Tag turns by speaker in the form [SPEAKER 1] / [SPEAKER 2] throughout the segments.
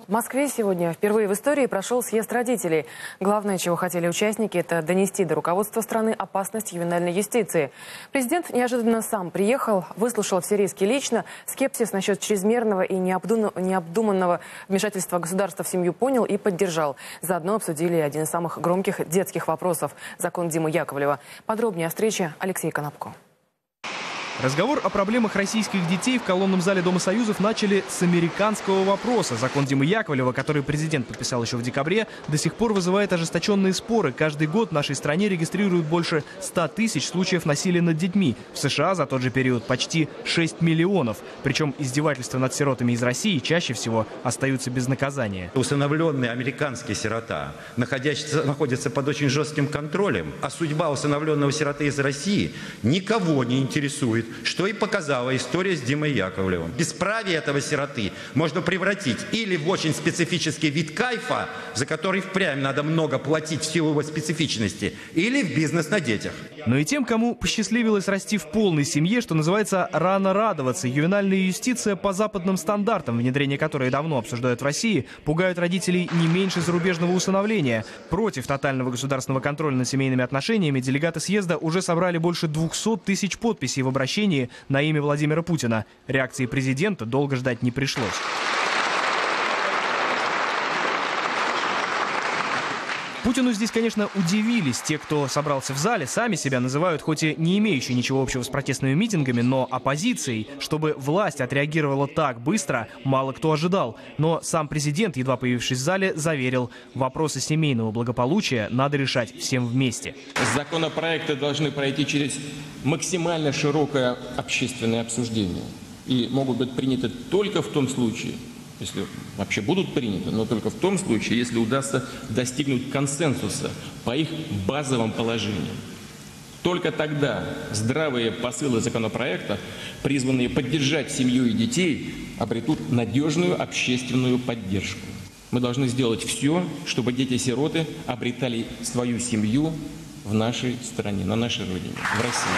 [SPEAKER 1] В Москве сегодня впервые в истории прошел съезд родителей. Главное, чего хотели участники, это донести до руководства страны опасность ювенальной юстиции. Президент неожиданно сам приехал, выслушал все риски лично, скепсис насчет чрезмерного и необдуманного вмешательства государства в семью понял и поддержал. Заодно обсудили один из самых громких детских вопросов – закон Димы Яковлева. Подробнее о встрече Алексей Конопко.
[SPEAKER 2] Разговор о проблемах российских детей в колонном зале Дома Союзов начали с американского вопроса. Закон Димы Яковлева, который президент подписал еще в декабре, до сих пор вызывает ожесточенные споры. Каждый год в нашей стране регистрируют больше 100 тысяч случаев насилия над детьми. В США за тот же период почти 6 миллионов. Причем издевательства над сиротами из России чаще всего остаются без наказания.
[SPEAKER 3] Усыновленный американский сирота находится под очень жестким контролем, а судьба усыновленного сироты из России никого не интересует. Что и показала история с Димой Яковлевым. Бесправие этого сироты можно превратить или в очень специфический вид кайфа, за который впрямь надо много платить в силу его специфичности, или в бизнес на детях.
[SPEAKER 2] Но и тем, кому посчастливилось расти в полной семье, что называется, рано радоваться. Ювенальная юстиция по западным стандартам, внедрение которой давно обсуждают в России, пугают родителей не меньше зарубежного усыновления. Против тотального государственного контроля над семейными отношениями делегаты съезда уже собрали больше 200 тысяч подписей в обращении на имя Владимира Путина. Реакции президента долго ждать не пришлось. Путину здесь, конечно, удивились. Те, кто собрался в зале, сами себя называют, хоть и не имеющие ничего общего с протестными митингами, но оппозицией. Чтобы власть отреагировала так быстро, мало кто ожидал. Но сам президент, едва появившись в зале, заверил, вопросы семейного благополучия надо решать всем вместе.
[SPEAKER 4] Законопроекты должны пройти через максимально широкое общественное обсуждение и могут быть приняты только в том случае, если вообще будут приняты, но только в том случае, если удастся достигнуть консенсуса по их базовым положениям. Только тогда здравые посылы законопроекта, призванные поддержать семью и детей, обретут надежную общественную поддержку. Мы должны сделать все, чтобы дети-сироты обретали свою семью в нашей стране, на нашей родине, в России.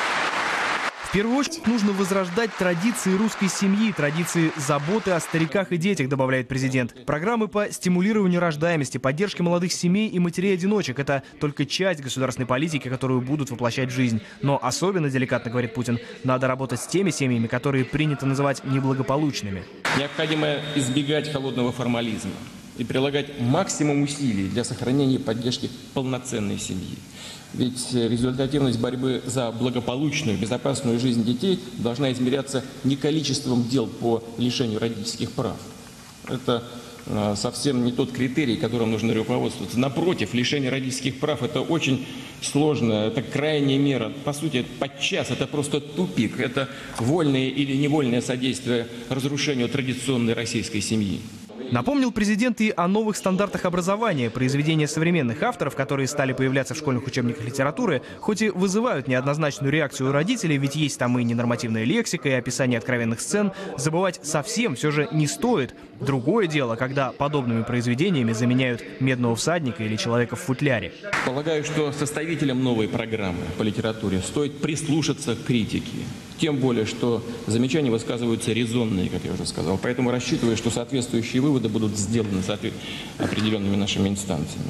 [SPEAKER 2] В первую очередь нужно возрождать традиции русской семьи, традиции заботы о стариках и детях, добавляет президент. Программы по стимулированию рождаемости, поддержке молодых семей и матерей-одиночек – это только часть государственной политики, которую будут воплощать в жизнь. Но особенно деликатно, говорит Путин, надо работать с теми семьями, которые принято называть неблагополучными.
[SPEAKER 4] Необходимо избегать холодного формализма и прилагать максимум усилий для сохранения и поддержки полноценной семьи. Ведь результативность борьбы за благополучную, безопасную жизнь детей должна измеряться не количеством дел по лишению родительских прав. Это совсем не тот критерий, которым нужно руководствоваться. Напротив, лишение родительских прав – это очень сложно, это крайняя мера. По сути, подчас это просто тупик, это вольное или невольное содействие разрушению традиционной российской семьи.
[SPEAKER 2] Напомнил президент и о новых стандартах образования. Произведения современных авторов, которые стали появляться в школьных учебниках литературы, хоть и вызывают неоднозначную реакцию у родителей, ведь есть там и ненормативная лексика, и описание откровенных сцен, забывать совсем все же не стоит. Другое дело, когда подобными произведениями заменяют «Медного всадника» или «Человека в футляре».
[SPEAKER 4] Полагаю, что составителям новой программы по литературе стоит прислушаться к критике. Тем более, что замечания высказываются резонные, как я уже сказал. Поэтому рассчитываю, что соответствующие выводы будут сделаны определенными нашими инстанциями.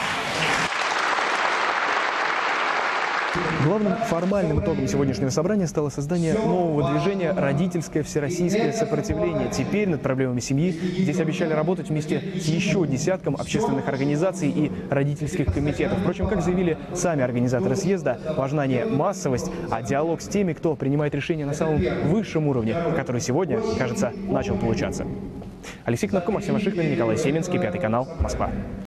[SPEAKER 2] Главным формальным итогом сегодняшнего собрания стало создание нового движения «Родительское всероссийское сопротивление». Теперь над проблемами семьи здесь обещали работать вместе с еще десятком общественных организаций и родительских комитетов. Впрочем, как заявили сами организаторы съезда, важна не массовость, а диалог с теми, кто принимает решения на самом высшем уровне, который сегодня, кажется, начал получаться. Алексей Конопко, Максим Ашихмин, Николай Семенский, Пятый канал, Москва.